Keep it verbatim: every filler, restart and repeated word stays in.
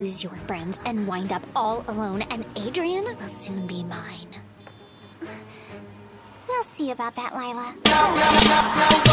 lose your friends and wind up all alone, and Adrian will soon be mine. We'll see about that, Lila.